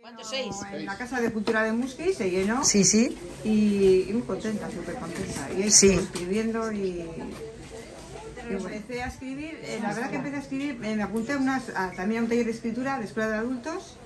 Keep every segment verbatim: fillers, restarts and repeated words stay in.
¿Cuántos? ¿Seis? En la Casa de Cultura de Musqui se llenó. Sí, sí. Y, y muy contenta, súper contenta. Y ahí Sí. estoy escribiendo y... y bueno, empecé a escribir, eh, la verdad que empecé a escribir, eh, me apunté a unas, a, también a un taller de escritura de escuela de adultos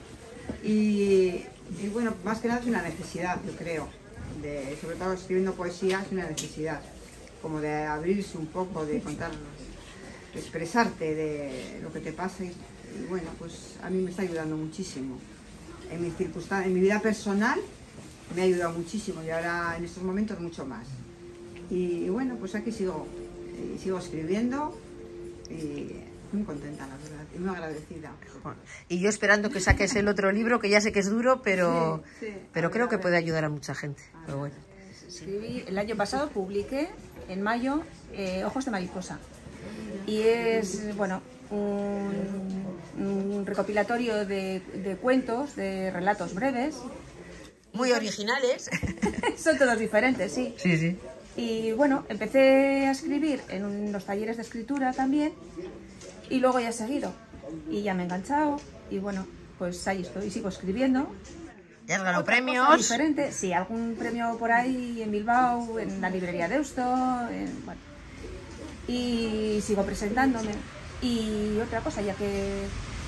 y, y bueno, más que nada es una necesidad, yo creo, de, sobre todo escribiendo poesía es una necesidad, como de abrirse un poco, de contar, de expresarte de lo que te pasa y, y bueno, pues a mí me está ayudando muchísimo. En mi circunstancia, en mi vida personal me ha ayudado muchísimo y ahora en estos momentos mucho más. Y, y bueno, pues aquí sigo. Y sigo escribiendo y muy contenta, la verdad, y muy agradecida. Y yo esperando que saques el otro libro, que ya sé que es duro, pero, sí, sí. pero ver, creo que ver. puede ayudar a mucha gente. A Pero ver, bueno. Escribí, el año pasado publiqué, en mayo, eh, Ojos de mariposa. Y es, bueno, un, un recopilatorio de, de cuentos, de relatos breves. Muy originales. Son todos diferentes, sí. Sí, sí. Y bueno, empecé a escribir en los talleres de escritura también y luego ya he seguido y ya me he enganchado y bueno, pues ahí estoy y sigo escribiendo. ¿Ya has ganado Otra premios? cosa diferente, sí, algún premio por ahí en Bilbao, en la librería Deusto, en, bueno, y sigo presentándome. Y otra cosa, ya que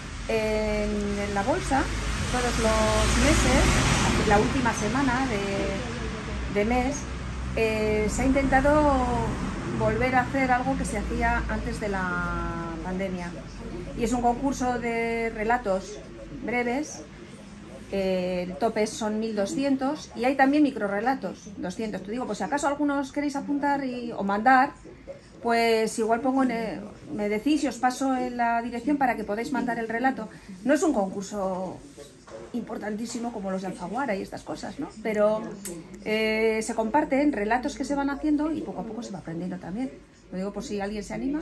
en, en la bolsa, todos los meses, la última semana de, de mes, Eh, se ha intentado volver a hacer algo que se hacía antes de la pandemia y es un concurso de relatos breves, eh, el tope son mil doscientos y hay también microrelatos, doscientos. Te digo, pues si acaso algunos queréis apuntar y, o mandar, pues igual pongo en el, me decís y os paso en la dirección para que podáis mandar el relato. No es un concurso importantísimo como los de Alfaguara y estas cosas, ¿no? Pero eh, se comparten relatos que se van haciendo y poco a poco se va aprendiendo también. Lo digo por si alguien se anima.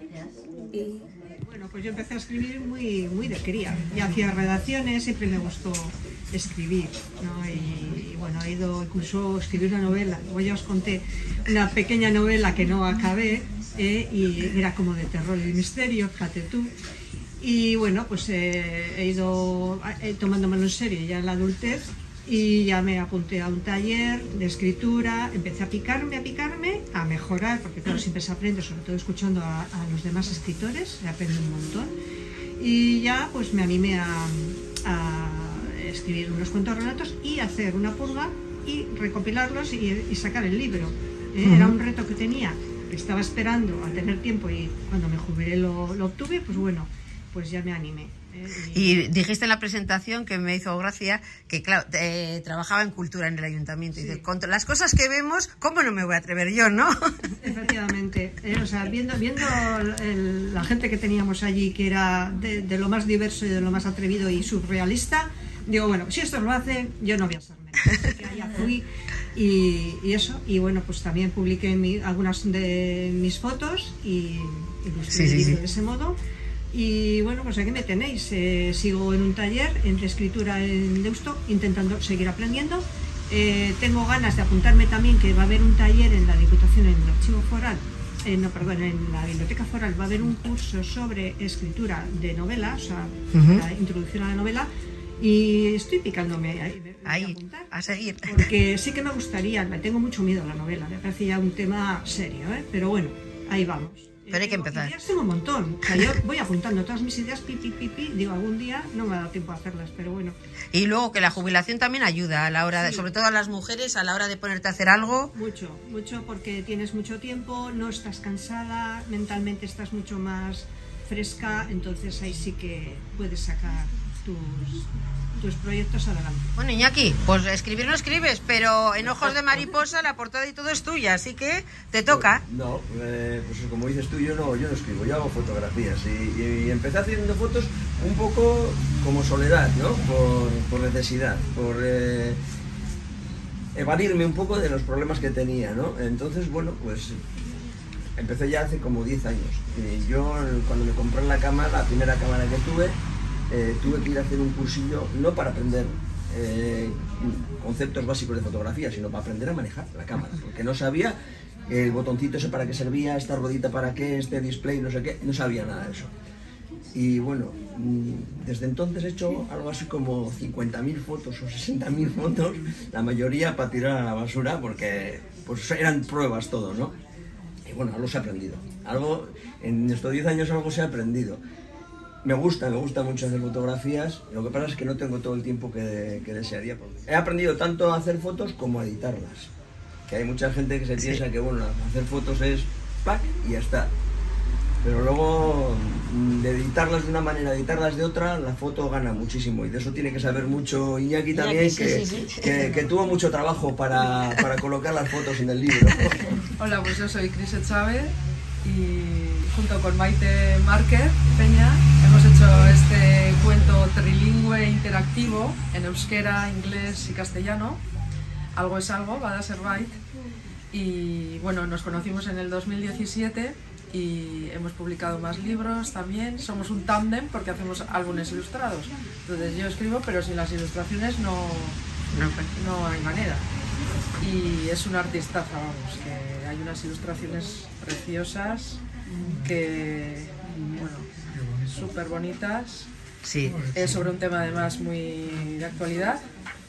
Y... Bueno, pues yo empecé a escribir muy, muy de cría. Ya hacía redacciones, siempre me gustó escribir, ¿no? Y, y bueno, he ido incluso a escribir una novela. Luego ya os conté una pequeña novela que no acabé eh, y era como de terror y misterio, fíjate tú. Y bueno, pues eh, he ido eh, tomándomelo en serio ya en la adultez y ya me apunté a un taller de escritura, empecé a picarme, a picarme, a mejorar, porque claro, siempre se aprende, sobre todo escuchando a, a los demás escritores, se aprende un montón. Y ya pues me animé a, a escribir unos cuantos relatos y hacer una purga y recopilarlos y, y sacar el libro. ¿eh? Uh-huh. Era un reto que tenía, que estaba esperando a tener tiempo y cuando me jubilé lo, lo obtuve, pues bueno, pues ya me animé. ¿eh? Y... y dijiste en la presentación, que me hizo gracia, que claro, eh, trabajaba en cultura en el ayuntamiento. Sí. Y dices, con las cosas que vemos, ¿cómo no me voy a atrever yo, no? Efectivamente. Eh, o sea, viendo, viendo el, la gente que teníamos allí, que era de, de lo más diverso y de lo más atrevido y surrealista, digo, bueno, si esto lo hacen, yo no voy a ser menos. Así que allá fui y, y eso. Y bueno, pues también publiqué mi, algunas de mis fotos y ilustré el libro de ese modo. Y bueno, pues aquí me tenéis, eh, sigo en un taller de escritura en Deusto, intentando seguir aprendiendo. Eh, tengo ganas de apuntarme también, que va a haber un taller en la Diputación, en el Archivo Foral, eh, no, perdón, en la Biblioteca Foral va a haber un curso sobre escritura de novela, o sea, uh-huh. la introducción a la novela, y estoy picándome ahí, me, me ahí voy a apuntar, a seguir. Porque sí que me gustaría, me tengo mucho miedo a la novela, me parece ya un tema serio, ¿eh? Pero bueno, ahí vamos. Pero hay que empezar. Ideas tengo un montón. O sea, yo voy apuntando todas mis ideas, pi, pi, pi, pi. Digo, algún día no me ha dado tiempo a hacerlas, pero bueno. Y luego que la jubilación también ayuda a la hora, de, sí. sobre todo a las mujeres, a la hora de ponerte a hacer algo. Mucho, mucho, porque tienes mucho tiempo, no estás cansada, mentalmente estás mucho más fresca, entonces ahí sí que puedes sacar tus, tus proyectos adelante. Bueno, Iñaki, pues escribir no escribes, pero en Ojos de Mariposa la portada y todo es tuya, así que te toca. Pues, no, eh, pues como dices tú, yo no, yo no escribo, yo hago fotografías y, y, y empecé haciendo fotos un poco como soledad, ¿no? Por, por necesidad, por eh, evadirme un poco de los problemas que tenía, ¿no? Entonces, bueno, pues empecé ya hace como diez años. Y yo, cuando me compré la cámara, la primera cámara que tuve, Eh, tuve que ir a hacer un cursillo, no para aprender eh, conceptos básicos de fotografía, sino para aprender a manejar la cámara, porque no sabía el botoncito ese para qué servía, esta ruedita para qué, este display, no sé qué, no sabía nada de eso. Y bueno, desde entonces he hecho algo así como cincuenta mil fotos o sesenta mil fotos, la mayoría para tirar a la basura porque pues eran pruebas todo, ¿no? Y bueno, algo se ha aprendido, algo, en estos diez años algo se ha aprendido. Me gusta, me gusta mucho hacer fotografías, lo que pasa es que no tengo todo el tiempo que, que desearía. He aprendido tanto a hacer fotos como a editarlas, que hay mucha gente que se piensa sí. que bueno, hacer fotos es ¡pac! Y ya está. Pero luego de editarlas de una manera, editarlas de otra, la foto gana muchísimo y de eso tiene que saber mucho Iñaki también, Iñaki, que, sí, sí, sí. Que, que tuvo mucho trabajo para, para colocar las fotos en el libro. Hola, pues yo soy Cris Chávez y junto con Maite Márquez Peña hemos hecho este cuento trilingüe interactivo en euskera, inglés y castellano. Algo es algo, va a ser right. Y bueno, nos conocimos en el dos mil diecisiete y hemos publicado más libros también. Somos un tándem porque hacemos álbumes ilustrados. Entonces yo escribo, pero sin las ilustraciones no, no hay manera. Y es una artistaza, vamos, que hay unas ilustraciones preciosas, que, bueno, súper bonitas. Sí. Es sobre un tema además muy de actualidad.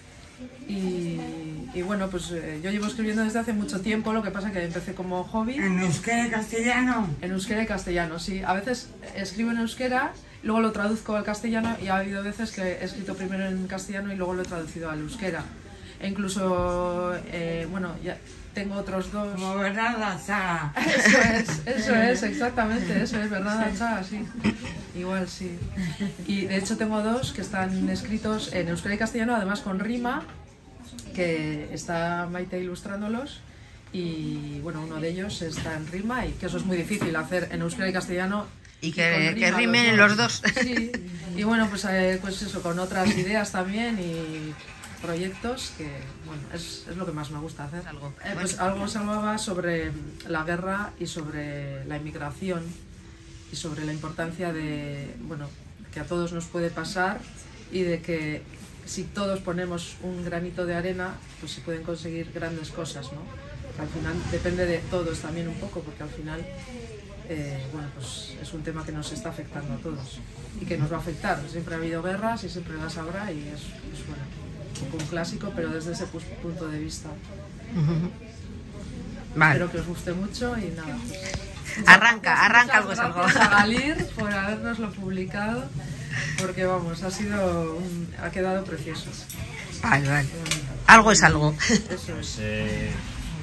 Y, y bueno, pues eh, yo llevo escribiendo desde hace mucho tiempo, lo que pasa que empecé como hobby. ¿En euskera y castellano? En euskera y castellano, sí. A veces escribo en euskera, luego lo traduzco al castellano y ha habido veces que he escrito primero en castellano y luego lo he traducido al euskera. E incluso, eh, bueno, ya tengo otros dos... Como Bernarda Atxaga. Eso es, eso es, exactamente, eso es, Bernarda Atxaga, sí. Igual, sí. Y de hecho tengo dos que están escritos en euskera y castellano, además con rima, que está Maite ilustrándolos, y bueno, uno de ellos está en rima, y que eso es muy difícil hacer en euskera y castellano. Y que, y que rimen los dos. los dos. Sí, y bueno, pues, eh, pues eso, con otras ideas también y proyectos que, bueno, es, es lo que más me gusta hacer. Algo, eh, pues algo se hablaba sobre la guerra y sobre la inmigración y sobre la importancia de, bueno, que a todos nos puede pasar y de que si todos ponemos un granito de arena, pues se pueden conseguir grandes cosas, ¿no? Que al final depende de todos también un poco, porque al final, eh, bueno, pues es un tema que nos está afectando a todos y que nos va a afectar. Siempre ha habido guerras y siempre las habrá y es, es bueno, un poco un clásico, pero desde ese punto de vista. Uh-huh. Vale. Espero que os guste mucho y nada. Pues, arranca, muchas, arranca muchas algo, gracias algo. a Galir por habernoslo publicado, porque vamos, ha sido, un, ha quedado precioso. Vale, vale. Algo es algo. Eso es. Eh,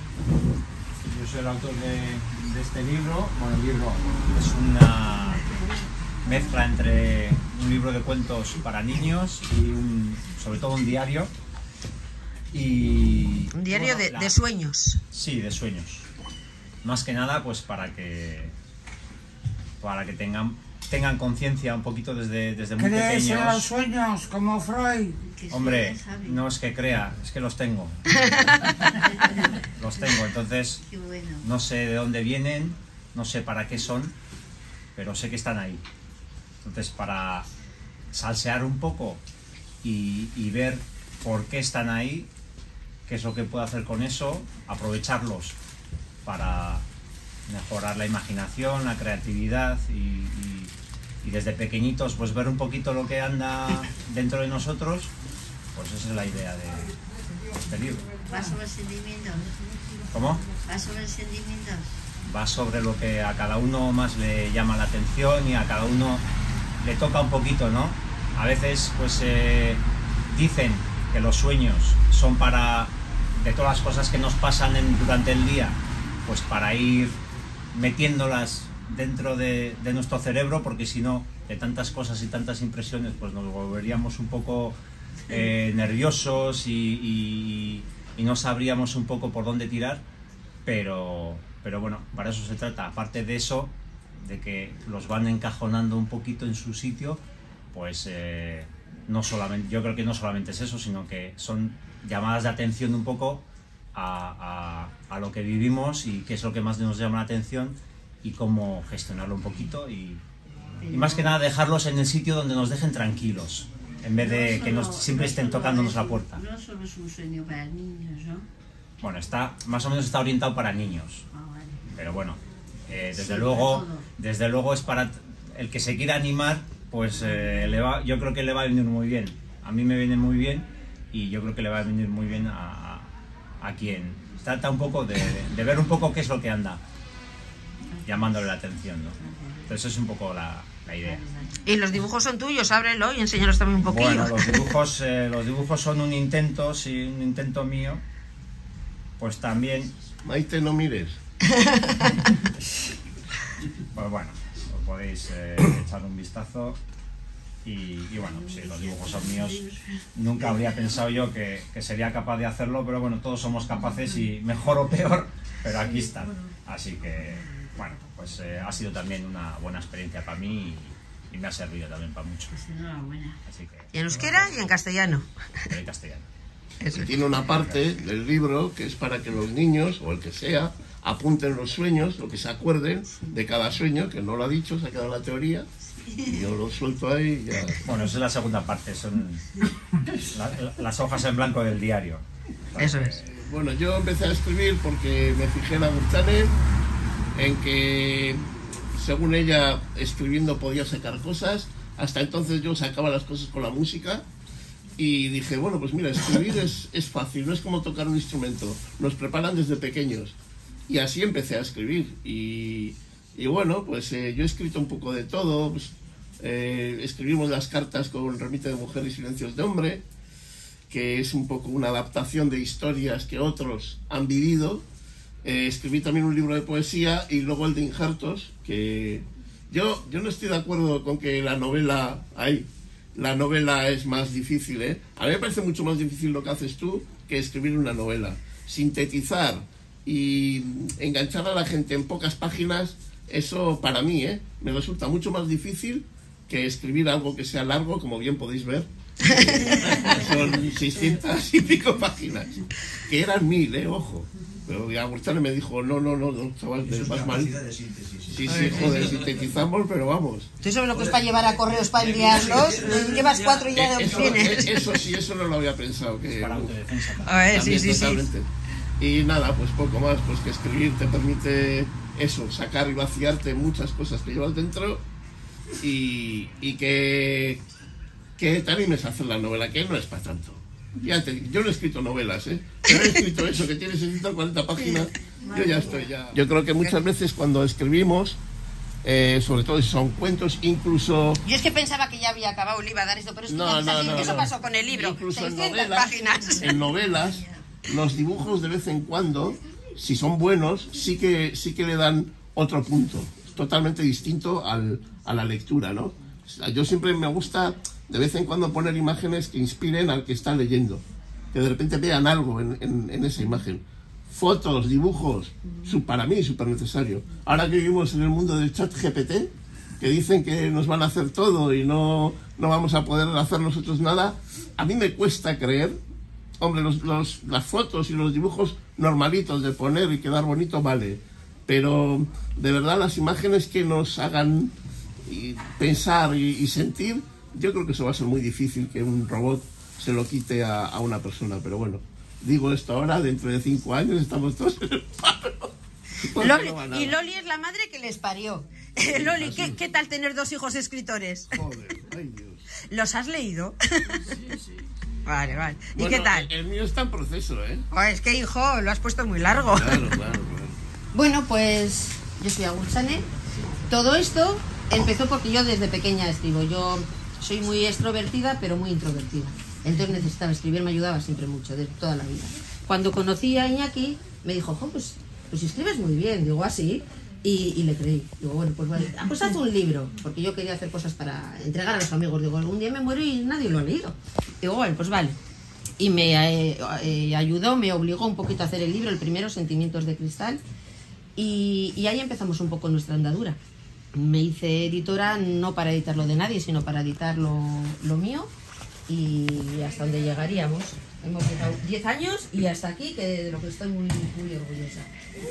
yo soy el autor de, de este libro. Bueno, el libro es una mezcla entre un libro de cuentos para niños y un, sobre todo un diario. Y, un diario bueno, de, la, de sueños. Sí, de sueños. Más que nada, pues para que para que tengan tengan conciencia un poquito desde, desde muy ¿Crees pequeños. en los sueños como Freud? Hombre, no es que crea, es que los tengo. Los tengo, entonces no sé de dónde vienen, no sé para qué son, pero sé que están ahí. Entonces, para salsear un poco y, y ver por qué están ahí, qué es lo que puedo hacer con eso, aprovecharlos para mejorar la imaginación, la creatividad y, y, y desde pequeñitos pues ver un poquito lo que anda dentro de nosotros, pues esa es la idea de este libro. ¿Va sobre sentimientos? ¿Cómo? ¿Va sobre sentimientos? Va sobre lo que a cada uno más le llama la atención y a cada uno le toca un poquito, ¿no? A veces pues eh, dicen que los sueños son para, de todas las cosas que nos pasan en, durante el día, pues para ir metiéndolas dentro de, de nuestro cerebro, porque si no, de tantas cosas y tantas impresiones, pues nos volveríamos un poco eh, nerviosos y, y, y no sabríamos un poco por dónde tirar, pero, pero bueno, para eso se trata. Aparte de eso, de que los van encajonando un poquito en su sitio, pues eh, no solamente, yo creo que no solamente es eso, sino que son llamadas de atención un poco A, a, a lo que vivimos y qué es lo que más nos llama la atención y cómo gestionarlo un poquito y, y más que nada dejarlos en el sitio donde nos dejen tranquilos en vez de que nos, siempre estén tocándonos la puerta. No solo es un sueño para niños, ¿no? Bueno, está, más o menos está orientado para niños, Ah, vale. pero bueno, eh, desde, Sí, luego, para todo. desde luego es para el que se quiera animar pues eh, le va, yo creo que le va a venir muy bien. A mí me viene muy bien y yo creo que le va a venir muy bien a, a, a quien trata un poco de, de, de ver un poco qué es lo que anda llamándole la atención, ¿no? Entonces es un poco la, la idea. Y los dibujos son tuyos, ábrelo y enséñalos también un poquillo. Bueno, los dibujos, eh, los dibujos son un intento, sí, un intento mío, pues también... Maite, no mires. Pues bueno, os podéis eh, echar un vistazo y, y bueno, sí, los dibujos son míos. Nunca habría pensado yo que, que sería capaz de hacerlo, pero bueno, todos somos capaces y mejor o peor, pero aquí están. Así que, bueno, pues eh, ha sido también una buena experiencia para mí y, y me ha servido también para mucho. Así que, y en euskera y en castellano. En castellano. Eso. Tiene una parte del libro que es para que los niños, o el que sea, apunten los sueños, lo que se acuerden de cada sueño, que no lo ha dicho, se ha quedado la teoría, y yo lo suelto ahí y ya. Bueno, esa es la segunda parte, son la, la, las hojas en blanco del diario. Eso es. Bueno, yo empecé a escribir porque me fijé en Agurtzane, en que, según ella, escribiendo podía sacar cosas. Hasta entonces yo sacaba las cosas con la música. Y dije, bueno, pues mira, escribir es, es fácil, no es como tocar un instrumento, nos preparan desde pequeños. Y así empecé a escribir. Y, y bueno, pues eh, yo he escrito un poco de todo. Pues, eh, escribimos las cartas con Remite de Mujer y Silencios de Hombre, que es un poco una adaptación de historias que otros han vivido. Eh, escribí también un libro de poesía y luego el de Injertos, que yo, yo no estoy de acuerdo con que la novela... Ay, la novela es más difícil, ¿eh? A mí me parece mucho más difícil lo que haces tú que escribir una novela. Sintetizar y enganchar a la gente en pocas páginas, eso para mí, ¿eh? Me resulta mucho más difícil que escribir algo que sea largo, como bien podéis ver. Son seiscientas y pico páginas. Que eran mil, ¿eh? Ojo. Pero Agurtzane me dijo, no, no, no, no, chaval, vas mal. De síntesis, sí, sí, joder, sintetizamos, pero vamos. Tú sabes lo que es para llevar a correos para enviarlos, llevas cuatro ya de eso, opciones. Eso sí, eso no lo había pensado. Que, para autodefensa. A ver, sí, sí, totalmente. Sí. Y nada, pues poco más, pues que escribir te permite eso, sacar y vaciarte muchas cosas que llevas dentro y, y que, que te animes a hacer la novela, que no es para tanto. Ya te, yo no he escrito novelas, ¿eh? Pero he escrito eso, que tiene seiscientas cuarenta páginas, yo ya estoy ya... Yo creo que muchas veces cuando escribimos, eh, sobre todo si son cuentos, incluso... Yo es que pensaba que ya había acabado, le iba a dar esto, pero es que no, no, no, eso no. pasó con el libro, incluso en seiscientas novelas, páginas. En novelas, los dibujos de vez en cuando, si son buenos, sí que, sí que le dan otro punto, totalmente distinto al, a la lectura, ¿no? O sea, yo siempre me gusta de vez en cuando poner imágenes que inspiren al que está leyendo, que de repente vean algo en, en, en esa imagen. Fotos, dibujos, su, para mí súper necesario. Ahora que vivimos en el mundo del chat G P T, que dicen que nos van a hacer todo y no, no vamos a poder hacer nosotros nada, a mí me cuesta creer. Hombre, los, los, las fotos y los dibujos normalitos de poner y quedar bonito, vale. Pero de verdad las imágenes que nos hagan y pensar y, y sentir, yo creo que eso va a ser muy difícil que un robot se lo quite a, a una persona. Pero bueno, digo esto ahora, dentro de cinco años estamos todos en el paro. Loli, no y Loli es la madre que les parió. Sí, Loli, ¿qué, ¿qué tal tener dos hijos escritores? Joder, ay Dios. ¿Los has leído? Sí, sí. Vale, vale. ¿Y bueno, qué tal? El, el mío está en proceso, ¿eh? Oh, es que, hijo, lo has puesto muy largo. Claro, claro, claro. Bueno, pues yo soy Agurtzane. Todo esto empezó porque yo desde pequeña escribo. Yo soy muy extrovertida, pero muy introvertida. Entonces necesitaba escribir, me ayudaba siempre mucho, de toda la vida. Cuando conocí a Iñaki, me dijo, jo, pues, pues escribes muy bien. Digo, así. Y, y le creí. Digo, bueno, pues vale. Ah, pues haz un libro. Porque yo quería hacer cosas para entregar a los amigos. Digo, algún día me muero y nadie lo ha leído. Digo, bueno, pues vale. Y me eh, eh, ayudó, me obligó un poquito a hacer el libro, el primero, Sentimientos de Cristal. Y, y ahí empezamos un poco nuestra andadura. Me hice editora no para editarlo de nadie, sino para editar lo, lo mío. Y hasta donde llegaríamos. Hemos llegado diez años y hasta aquí, que de lo que estoy muy, muy orgullosa.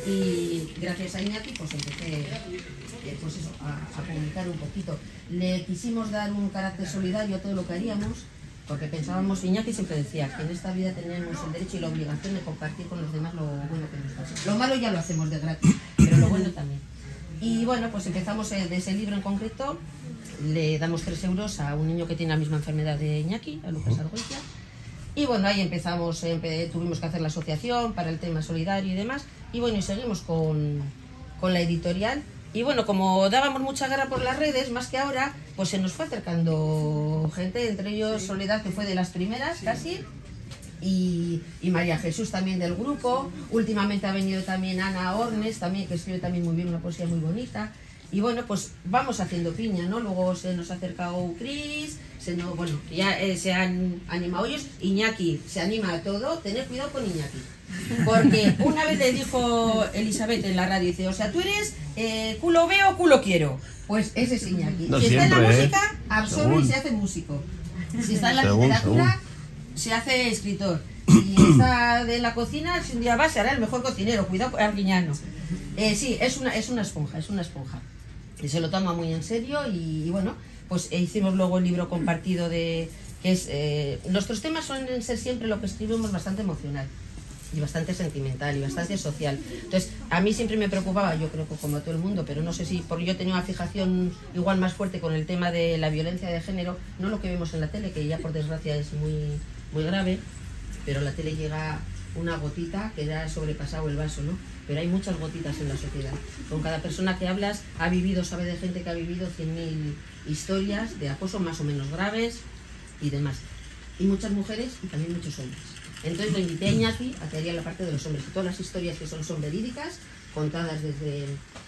Y gracias a Iñaki pues empecé eh, pues eso, a, a publicar un poquito. Le quisimos dar un carácter solidario a todo lo que haríamos, porque pensábamos, Iñaki siempre decía que en esta vida tenemos el derecho y la obligación de compartir con los demás lo bueno que nos pasa. Lo malo ya lo hacemos de gratis, pero lo bueno también. Y bueno, pues empezamos de ese libro en concreto le damos tres euros a un niño que tiene la misma enfermedad de Iñaki, a Lucas Argoitia. Y bueno, ahí empezamos, empe tuvimos que hacer la asociación para el tema solidario y demás. Y bueno, y seguimos con, con la editorial. Y bueno, como dábamos mucha guerra por las redes, más que ahora, pues se nos fue acercando gente, entre ellos Soledad, que fue de las primeras casi, y, y María Jesús también del grupo. Últimamente ha venido también Ana Ornes, también, que escribe también muy bien, una poesía muy bonita. Y bueno, pues vamos haciendo piña, ¿no? Luego se nos ha acercado Cris, se nos, bueno, ya eh, se han animado ellos. Iñaki se anima a todo, tener cuidado con Iñaki. Porque una vez le dijo Elizabeth en la radio, dice, o sea, tú eres eh, culo veo, culo quiero. Pues ese es Iñaki. No si siempre, está en la ¿eh? música, absorbe Según. y se hace músico. Si está en la Según, literatura, según. se hace escritor. Si está de la cocina, si un día va, se hará el mejor cocinero. Cuidado, Arguiñano. Eh, sí, es una, es una esponja, es una esponja. Y se lo toma muy en serio y, y bueno, pues eh, hicimos luego el libro compartido de... que es eh, nuestros temas suelen ser siempre lo que escribimos bastante emocional y bastante sentimental y bastante social. Entonces, a mí siempre me preocupaba, yo creo que como a todo el mundo, pero no sé si porque yo tenía una fijación igual más fuerte con el tema de la violencia de género, no lo que vemos en la tele, que ya por desgracia es muy, muy grave, pero la tele llega una gotita que ya ha sobrepasado el vaso, ¿no? Pero hay muchas gotitas en la sociedad. Con cada persona que hablas ha vivido, sabe de gente que ha vivido cien mil historias de acoso más o menos graves y demás. Y muchas mujeres y también muchos hombres. Entonces lo invité a Iñaki a que haría la parte de los hombres. Y todas las historias que son son verídicas, contadas desde...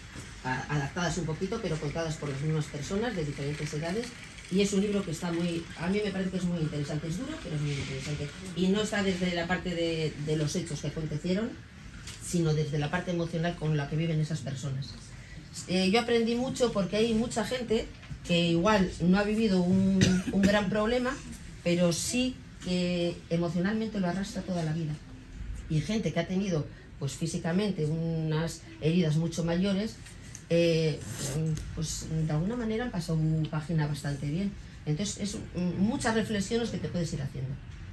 A, adaptadas un poquito, pero contadas por las mismas personas de diferentes edades. Y es un libro que está muy... A mí me parece que es muy interesante. Es duro, pero es muy interesante. Y no está desde la parte de, de los hechos que acontecieron, sino desde la parte emocional con la que viven esas personas. Eh, yo aprendí mucho porque hay mucha gente que igual no ha vivido un, un gran problema, pero sí que emocionalmente lo arrastra toda la vida. Y gente que ha tenido, pues físicamente, unas heridas mucho mayores, eh, pues de alguna manera han pasado página bastante bien. Entonces, es muchas reflexiones que te puedes ir haciendo.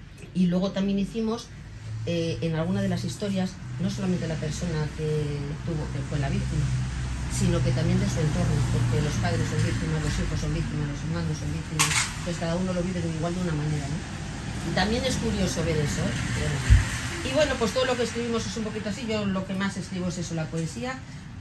Y luego también hicimos, eh, en alguna de las historias, no solamente la persona que tuvo, que fue la víctima, sino que también de su entorno, porque los padres son víctimas, los hijos son víctimas, los hermanos son víctimas, entonces cada uno lo vive de igual de una manera, ¿no? Y también es curioso ver eso, ¿eh? Y bueno, pues todo lo que escribimos es un poquito así, yo lo que más escribo es eso, la poesía,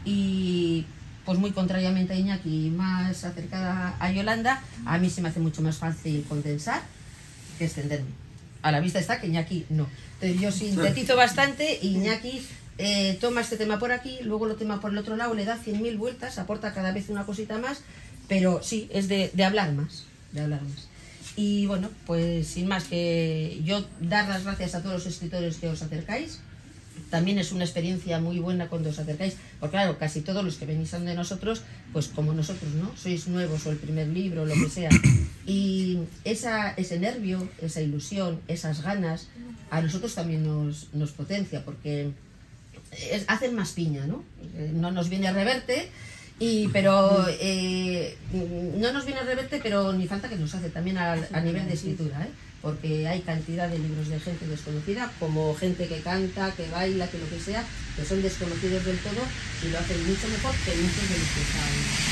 y pues muy contrariamente a Iñaki, más acercada a Yolanda, a mí se me hace mucho más fácil condensar que extenderme. A la vista está que Iñaki no. Entonces yo sintetizo bastante y Iñaki eh, toma este tema por aquí, luego lo toma por el otro lado, le da cien mil vueltas, aporta cada vez una cosita más, pero sí, es de, de hablar más, de hablar más. Y bueno, pues sin más que yo dar las gracias a todos los escritores que os acercáis. También es una experiencia muy buena cuando os acercáis, porque claro, casi todos los que venís son de nosotros, pues como nosotros, ¿no? Sois nuevos o el primer libro, o lo que sea. Y esa, ese nervio, esa ilusión, esas ganas, a nosotros también nos, nos potencia, porque es, hacen más piña, ¿no? No nos viene reverte, y, pero eh, no nos viene reverte, pero ni falta que nos hace también a, a nivel de escritura, ¿eh? Porque hay cantidad de libros de gente desconocida, como gente que canta, que baila, que lo que sea, que son desconocidos del todo y lo hacen mucho mejor que muchos de los que están.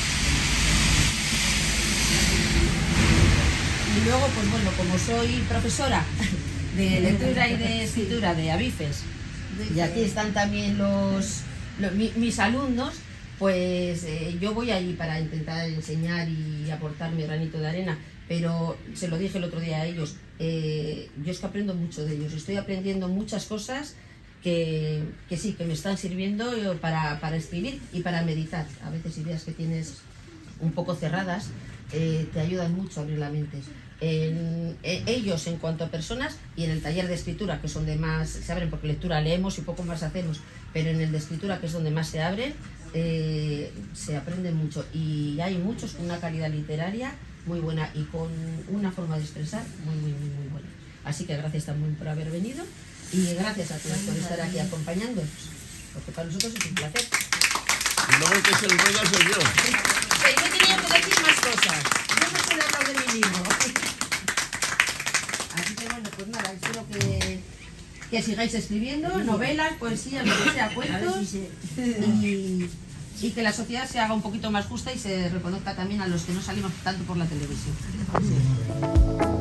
Y luego, pues bueno, como soy profesora de lectura y de escritura de Avifes, y aquí están también los, los mi, mis alumnos, pues eh, yo voy allí para intentar enseñar y aportar mi granito de arena, pero se lo dije el otro día a ellos, eh, yo es que aprendo mucho de ellos, estoy aprendiendo muchas cosas que, que sí, que me están sirviendo para, para escribir y para meditar. A veces ideas que tienes un poco cerradas eh, te ayudan mucho a abrir la mente. En, en, ellos en cuanto a personas y en el taller de escritura, que es donde más se abren, porque lectura leemos y poco más hacemos, pero en el de escritura, que es donde más se abren, eh, se aprende mucho y hay muchos con una calidad literaria muy buena y con una forma de expresar muy, muy, muy, muy buena. Así que gracias también por haber venido y gracias a todos por estar aquí acompañándonos, porque para nosotros es un placer. Y luego el que se enrolla soy yo. Sí, yo tenía que decir más cosas. Yo no soy hablar de mi libro. Así que bueno, pues nada, espero que, que sigáis escribiendo novelas, poesía, lo que sea, cuentos. Y, y que la sociedad se haga un poquito más justa y se reconozca también a los que no salimos tanto por la televisión.